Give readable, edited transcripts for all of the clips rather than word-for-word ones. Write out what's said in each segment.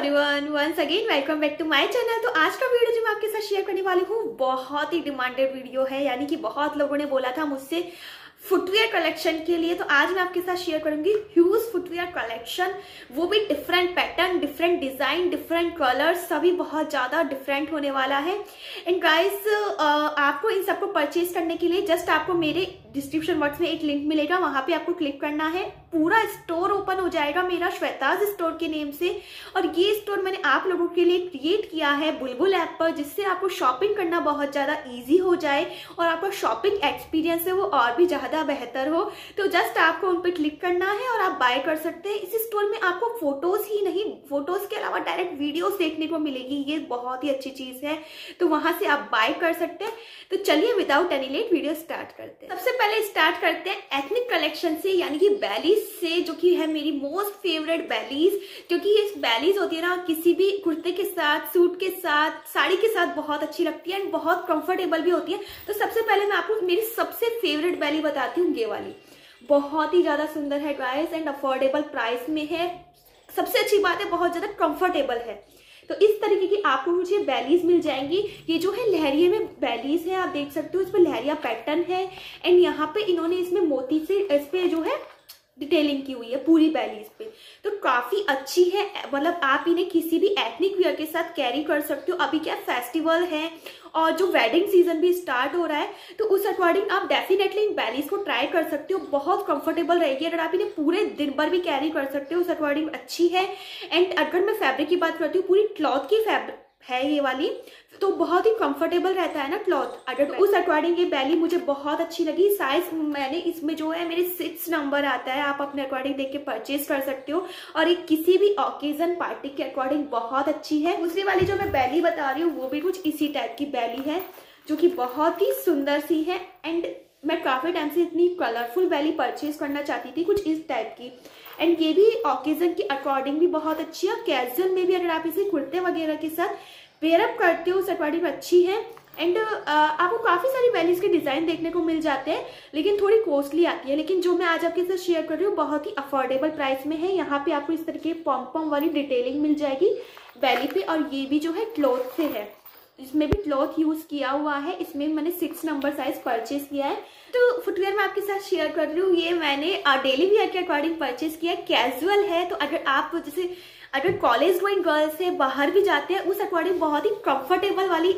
Everyone, once again welcome back to my channel. तो आज का वीडियो जो मैं आपके साथ शेयर करने वाली हूँ बहुत ही डिमांडेड वीडियो है, यानी कि बहुत लोगों ने बोला था मुझसे फुटवेयर कलेक्शन के लिए। तो आज मैं आपके साथ शेयर करूंगी ह्यूज फुटवेयर कलेक्शन, वो भी different pattern, different design, different colours, सभी बहुत ज्यादा डिफरेंट होने वाला है। एंड गाइस, आपको इन सबको परचेज करने के लिए जस्ट आपको मेरे डिस्क्रिप्शन बॉक्स में एक लिंक मिलेगा, वहां पे आपको क्लिक करना है। पूरा स्टोर ओपन हो जाएगा मेरा श्वेताज स्टोर के नेम से, और ये स्टोर मैंने आप लोगों के लिए क्रिएट किया है बुलबुल ऐप पर, जिससे आपको शॉपिंग करना बहुत ज्यादा इजी हो जाए और आपका शॉपिंग एक्सपीरियंस है वो और भी ज्यादा बेहतर हो। तो जस्ट आपको उन पर क्लिक करना है और आप बाय कर सकते हैं। इस स्टोर में आपको फोटोज ही नहीं, फोटोज के अलावा डायरेक्ट वीडियोस देखने को मिलेगी, ये बहुत ही अच्छी चीज है। तो वहां से आप बाय कर सकते हैं। तो चलिए without any late video start करते हैं। सबसे पहले स्टार्ट करते हैं एथनिक कलेक्शन से, यानी कि बैलीज से, जो कि है मेरी मोस्ट फेवरेट बैलीज। क्योंकि ये बैलीज होती है ना, किसी भी कुर्ते के साथ, सूट के साथ, साड़ी के साथ बहुत अच्छी लगती है एंड बहुत कंफर्टेबल भी होती है। तो सबसे पहले मैं आपको मेरी सबसे फेवरेट बैली बताती हूँ, ये वाली। बहुत ही ज्यादा सुंदर है गाइस एंड अफोर्डेबल प्राइस में है। सबसे अच्छी बात है, बहुत ज्यादा कंफर्टेबल है। तो इस तरीके की आपको मुझे बैलीज मिल जाएंगी। ये जो है लहरिये में बैलीज है, आप देख सकते हो, इस पर लहरिया पैटर्न है एंड यहाँ पे इन्होंने इसमें मोती से इस पे जो है डिटेलिंग की हुई है पूरी बैलीज पे। तो काफी अच्छी है, मतलब आप इन्हें किसी भी एथनिक वियर के साथ कैरी कर सकते हो। अभी क्या फेस्टिवल है और जो वेडिंग सीजन भी स्टार्ट हो रहा है, तो उस अकॉर्डिंग आप डेफिनेटली इन बैलीज को ट्राई कर सकते हो। बहुत कंफर्टेबल रहेगी, अगर आप इन्हें पूरे दिन भर भी कैरी कर सकते हो, उस अकॉर्डिंग अच्छी है। एंड अगर मैं फैब्रिक की बात करती हूँ, पूरी क्लॉथ की फैब्रिक है ये वाली, तो बहुत ही कंफर्टेबल रहता है ना क्लॉथ। अगर तो उस अकॉर्डिंग ये बैली मुझे बहुत अच्छी लगी। साइज मैंने इसमें जो है मेरे 6 नंबर आता है, आप अपने अकॉर्डिंग देख के परचेज कर सकते हो। और ये किसी भी ओकेजन पार्टी के अकॉर्डिंग बहुत अच्छी है। दूसरी वाली जो मैं बैली बता रही हूँ वो भी कुछ इसी टाइप की बैली है, जो कि बहुत ही सुंदर सी है। एंड मैं काफी टाइम से इतनी कलरफुल बैली परचेज करना चाहती थी, कुछ इस टाइप की। एंड ये भी ओकेजन के अकॉर्डिंग भी बहुत अच्छी है। कैजुअल में भी अगर आप इसे कुर्ते वगैरह के साथ पेयरअप करते हो, उस अकॉर्डिंग अच्छी है। एंड आपको काफी सारी बैलीज के डिजाइन देखने को मिल जाते हैं, लेकिन थोड़ी कॉस्टली आती है। लेकिन जो मैं आज आपके साथ शेयर कर रही हूँ बहुत ही अफोर्डेबल प्राइस में है। यहाँ पे आपको इस तरीके पॉम पॉम वाली डिटेलिंग मिल जाएगी बैली पे, और ये भी जो है क्लॉथ से है, इसमें भी क्लॉथ यूज किया हुआ है। इसमें मैंने 6 नंबर साइज परचेज किया है। तो फुटवेयर मैं आपके साथ शेयर कर रही हूँ, ये मैंने डेली वेयर के अकॉर्डिंग परचेज किया है। कैजुअल है, तो अगर आप जैसे अगर कॉलेज गोइंग गर्ल्स है, बाहर भी जाते हैं, उस अकॉर्डिंग बहुत ही कंफर्टेबल वाली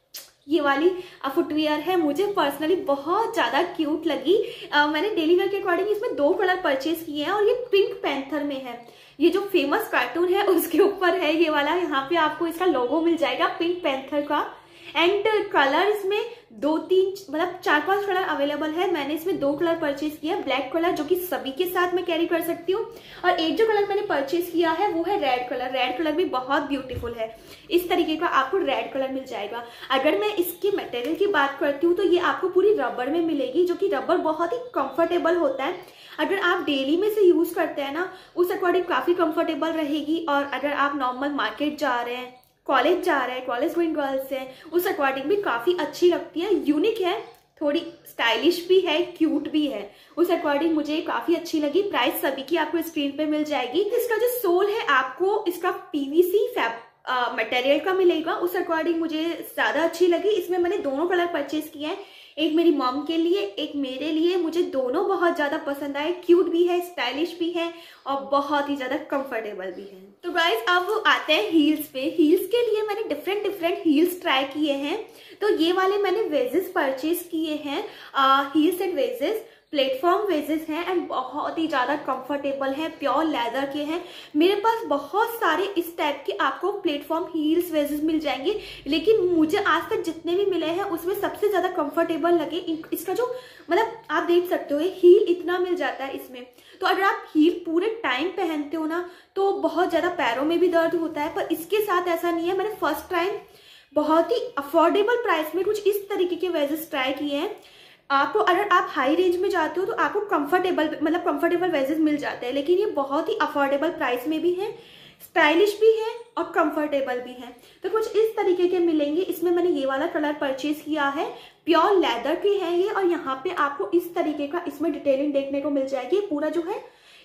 ये वाली फुटवेयर है। मुझे पर्सनली बहुत ज्यादा क्यूट लगी। मैंने डेली वेयर के अकॉर्डिंग इसमें 2 कलर परचेज किए हैं, और ये पिंक पैंथर में है। ये जो फेमस कार्टून है उसके ऊपर है ये वाला। यहाँ पे आपको इसका लोगो मिल जाएगा पिंक पैंथर का। एंड कलर इसमें 2-3 मतलब 4-5 कलर अवेलेबल है। मैंने इसमें 2 कलर परचेज किया, ब्लैक कलर जो कि सभी के साथ मैं कैरी कर सकती हूँ, और एक जो कलर मैंने परचेज किया है वो है रेड कलर। रेड कलर भी बहुत ब्यूटीफुल है। इस तरीके का आपको रेड कलर मिल जाएगा। अगर मैं इसकी मटेरियल की बात करती हूँ तो ये आपको पूरी रबर में मिलेगी, जो कि रबर बहुत ही कंफर्टेबल होता है। अगर आप डेली में से यूज करते हैं ना, उस अकॉर्डिंग काफी कंफर्टेबल रहेगी। और अगर आप नॉर्मल मार्केट जा रहे हैं, कॉलेज जा रहे हैं, कॉलेज गोइंग गर्ल्स हैं, उस अकॉर्डिंग भी काफी अच्छी लगती है। यूनिक है, थोड़ी स्टाइलिश भी है, क्यूट भी है, उस अकॉर्डिंग मुझे काफी अच्छी लगी। प्राइस सभी की आपको स्क्रीन पे मिल जाएगी। इसका जो सोल है आपको इसका पीवीसी मटेरियल का मिलेगा, उस अकॉर्डिंग मुझे ज्यादा अच्छी लगी। इसमें मैंने दोनों कलर परचेज किए हैं, एक मेरी मॉम के लिए, एक मेरे लिए। मुझे दोनों बहुत ज्यादा पसंद आए, क्यूट भी है, स्टाइलिश भी है, और बहुत ही ज्यादा कंफर्टेबल भी है। तो गाइज अब आते हैं हील्स पे। हील्स के लिए मैंने डिफरेंट हील्स ट्राई किए हैं। तो ये वाले मैंने वेजेस परचेज किए हैं, heels and wedges, platform wedges हैं एंड बहुत ही ज्यादा कंफर्टेबल हैं, प्योर लेदर के हैं। मेरे पास बहुत सारे इस टाइप के आपको प्लेटफॉर्म हील्स वेजेस मिल जाएंगे, लेकिन मुझे आज तक जितने भी मिले हैं उसमें सबसे ज्यादा कंफर्टेबल लगे इसका जो, मतलब आप देख सकते हो हील इतना मिल जाता है इसमें। तो अगर आप हील पूरे टाइम पहनते हो ना, तो बहुत ज्यादा पैरों में भी दर्द होता है, पर इसके साथ ऐसा नहीं है। मैंने फर्स्ट टाइम बहुत ही अफोर्डेबल प्राइस में कुछ इस तरीके के वेजेस ट्राई किए हैं। आपको अगर आप हाई रेंज में जाते हो तो आपको कंफर्टेबल वेजेस मिल जाते हैं, लेकिन ये बहुत ही अफोर्डेबल प्राइस में भी है, स्टाइलिश भी है और कंफर्टेबल भी है। तो कुछ इस तरीके के मिलेंगे। इसमें मैंने ये वाला कलर परचेज किया है, प्योर लेदर की है ये, और यहाँ पे आपको इस तरीके का इसमें डिटेलिंग देखने को मिल जाएगी। पूरा जो है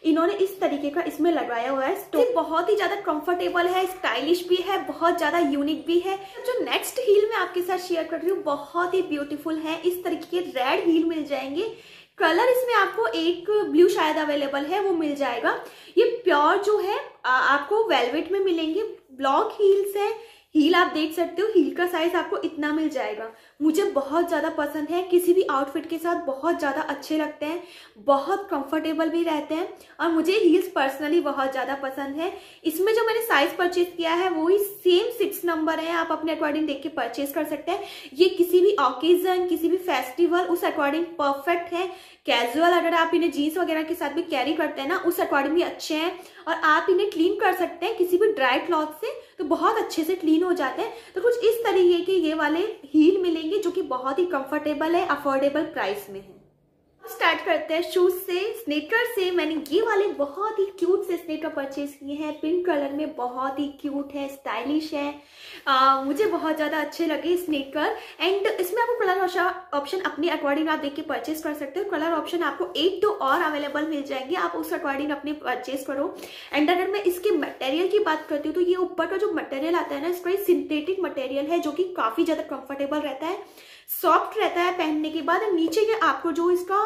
इन्होंने इस तरीके का इसमें लगाया हुआ है। तो बहुत ही ज्यादा कंफर्टेबल है, स्टाइलिश भी है, बहुत ज्यादा यूनिक भी है। जो नेक्स्ट हील मैं आपके साथ शेयर कर रही हूँ बहुत ही ब्यूटीफुल है। इस तरीके के रेड हील मिल जाएंगे। कलर इसमें आपको एक ब्लू शायद अवेलेबल है, वो मिल जाएगा। ये प्योर जो है आपको वेलवेट में मिलेंगे। ब्लॉक हील्स है। हील आप देख सकते हो, हील का साइज आपको इतना मिल जाएगा। मुझे बहुत ज्यादा पसंद है, किसी भी आउटफिट के साथ बहुत ज्यादा अच्छे लगते हैं, बहुत कंफर्टेबल भी रहते हैं और मुझे हील्स पर्सनली बहुत ज्यादा पसंद है। इसमें जो मैंने साइज परचेज किया है वो ही सेम 6 नंबर है। आप अपने अकॉर्डिंग देख के परचेज कर सकते हैं। ये किसी भी ओकेजन, किसी भी फेस्टिवल उस अकॉर्डिंग परफेक्ट है। कैजुअल अगर आप इन्हें जीन्स वगैरह के साथ भी कैरी करते हैं ना, उस अकॉर्डिंग भी अच्छे हैं। और आप इन्हें क्लीन कर सकते हैं किसी भी ड्राई क्लॉथ से, तो बहुत अच्छे से क्लीन हो जाते हैं। तो कुछ इस तरीके के ये वाले हील मिलेंगे जो कि बहुत ही कंफर्टेबल है, अफोर्डेबल प्राइस में है। स्टार्ट करते हैं शूज से, स्नीकर से। मैंने ये वाले बहुत ही क्यूट से स्नीकर परचेज किए हैं, पिंक कलर में, बहुत ही क्यूट है, स्टाइलिश है। मुझे बहुत ज्यादा अच्छे लगे स्नीकर। एंड इसमें आपको कलर ऑप्शन अपने अकॉर्डिंग आप देख के परचेज कर सकते हो। कलर ऑप्शन आपको 8 to और अवेलेबल मिल जाएंगे, आप उस अकॉर्डिंग अपने परचेज करो। एंड अगर मैं इसके मटेरियल की बात करती हूँ तो ये ऊपर का जो मटेरियल आता है ना, इसका सिंथेटिक मटेरियल है जो कि काफी ज्यादा कंफर्टेबल रहता है, सॉफ्ट रहता है पहनने के बाद। नीचे के आपको जो इसका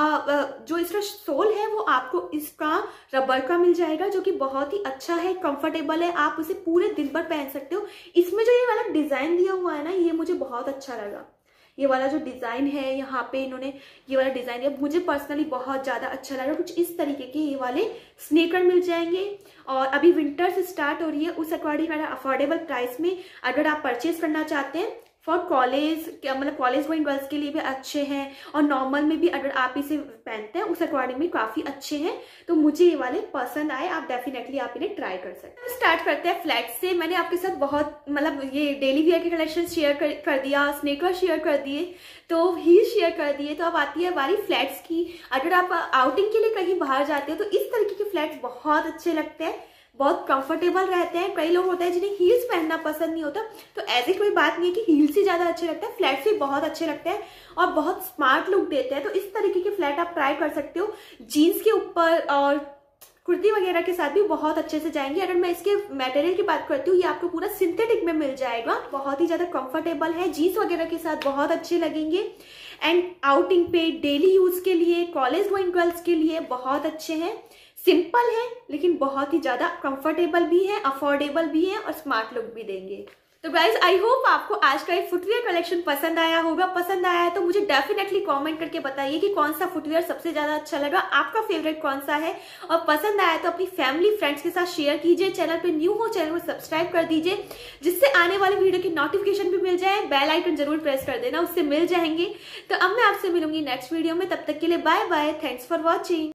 सोल है वो आपको इसका रबर का मिल जाएगा जो कि बहुत ही अच्छा है, कंफर्टेबल है। आप उसे पूरे दिन भर पहन सकते हो। इसमें जो ये वाला डिजाइन दिया हुआ है ना, ये मुझे बहुत अच्छा लगा। ये वाला जो डिजाइन है, यहाँ पे इन्होंने ये वाला डिजाइन दिया, मुझे पर्सनली बहुत ज्यादा अच्छा लगा। कुछ इस तरीके के ये वाले स्नीकर मिल जाएंगे। और अभी विंटर से स्टार्ट हो रही है, उस अकॉर्डिंग अफोर्डेबल प्राइस में अगर आप परचेज करना चाहते हैं फॉर कॉलेज, मतलब कॉलेज गोइंग गर्ल्स के लिए भी अच्छे हैं। और नॉर्मल में भी अगर आप इसे पहनते हैं उस अकॉर्डिंग भी काफी अच्छे हैं। तो मुझे ये वाले पसंद आए, आप डेफिनेटली आप इन्हें ट्राई कर सकते हैं। स्टार्ट करते हैं फ्लैट से। मैंने आपके साथ बहुत मतलब ये डेली वियर के कलेक्शन शेयर कर दिया, स्नीकर शेयर कर दिए, तो हील शेयर कर दिए। तो अब आती है बारी फ्लैट्स की। अगर आप आउटिंग के लिए कहीं बाहर जाते हो तो इस तरीके के फ्लैट्स बहुत अच्छे लगते हैं, बहुत कंफर्टेबल रहते हैं। कई लोग होते हैं जिन्हें हील्स पहनना पसंद नहीं होता, तो ऐसी कोई बात नहीं है कि हील्स ही ज्यादा अच्छे लगते हैं, फ्लैट्स भी बहुत अच्छे लगते हैं और बहुत स्मार्ट लुक देते हैं। तो इस तरीके के फ्लैट आप ट्राई कर सकते हो, जीन्स के ऊपर और कुर्ती वगैरह के साथ भी बहुत अच्छे से जाएंगे। अगर मैं इसके मटेरियल की बात करती हूँ, ये आपको पूरा सिंथेटिक में मिल जाएगा, बहुत ही ज्यादा कंफर्टेबल है, जीन्स वगैरह के साथ बहुत अच्छे लगेंगे। एंड आउटिंग पे, डेली यूज के लिए, कॉलेज गोइंग गर्ल्स के लिए बहुत अच्छे हैं। सिंपल है लेकिन बहुत ही ज्यादा कंफर्टेबल भी है, अफोर्डेबल भी है और स्मार्ट लुक भी देंगे। तो गाइज आई होप आपको आज का ये फुटवियर कलेक्शन पसंद आया होगा। पसंद आया है तो मुझे डेफिनेटली कमेंट करके बताइए कि कौन सा फुटवियर सबसे ज्यादा अच्छा लगा, आपका फेवरेट कौन सा है। और पसंद आया तो अपनी फैमिली फ्रेंड्स के साथ शेयर कीजिए। चैनल पे न्यू हो, चैनल को सब्सक्राइब कर दीजिए जिससे आने वाले वीडियो की नोटिफिकेशन भी मिल जाए। बेल आइकन जरूर प्रेस कर देना, उससे मिल जाएंगे। तो अब मैं आपसे मिलूंगी नेक्स्ट वीडियो में, तब तक के लिए bye bye, thanks for watching.